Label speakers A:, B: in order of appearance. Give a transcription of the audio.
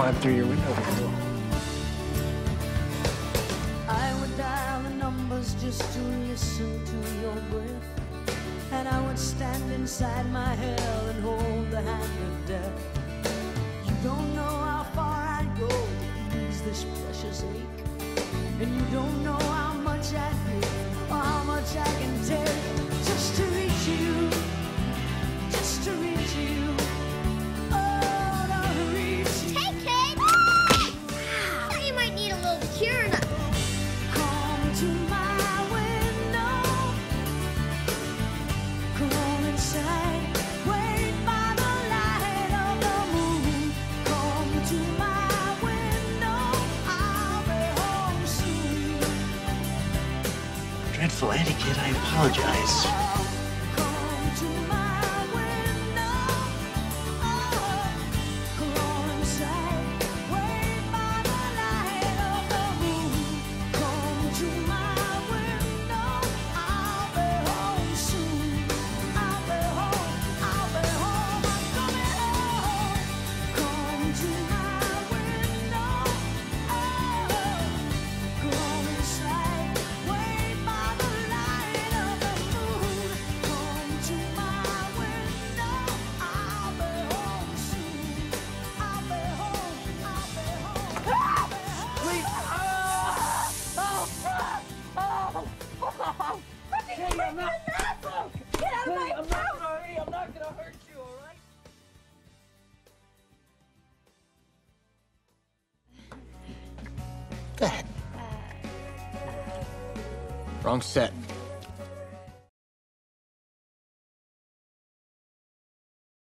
A: climb through your window.
B: I would dial the numbers just to listen to your breath, and I would stand inside my hell and hold the hand of death. You don't know how far I'd go to ease this precious ache, and you don't know how much I give or how much I can take just to reach you, just to reach you. Oh, to reach you.
C: Hey, kid! Wow, you might need a little curing up.
B: Come to my window, come on inside, wait by the light of the moon. Come to my window, I'll be home soon.
A: Dreadful etiquette, I apologize.
B: Come to my window, come on inside, wait by the light of the moon. Come to my window, I'll be home soon. I'll be home, I'll be home, I'm coming home. Come to my window, come on inside, wait by the light of the moon. Come to my window, I'll be home soon. I'll be home, I'll be home, I'll be home.
D: Please. Hey, I'm not.
C: Get out of my
D: I'm not gonna hurt you. I'm not gonna hurt you, all right?
A: Go ahead. Wrong set.